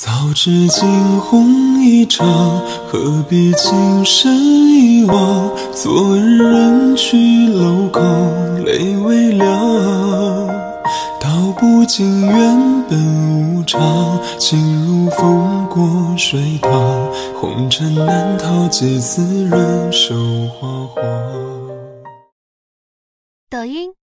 早知惊鸿一场，何必情深一往？昨日人去楼空，泪微凉。道不尽缘本无常，情如风过水淌。红尘难逃，几次人守花黄。 抖音。